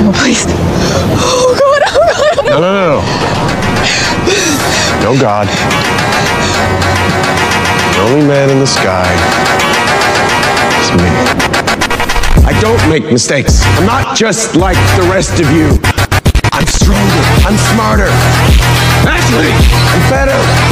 No, please. Oh, God. Oh, God. No. No God. The only man in the sky is me. I don't make mistakes. I'm not just like the rest of you. I'm stronger. I'm smarter. Actually, I'm better.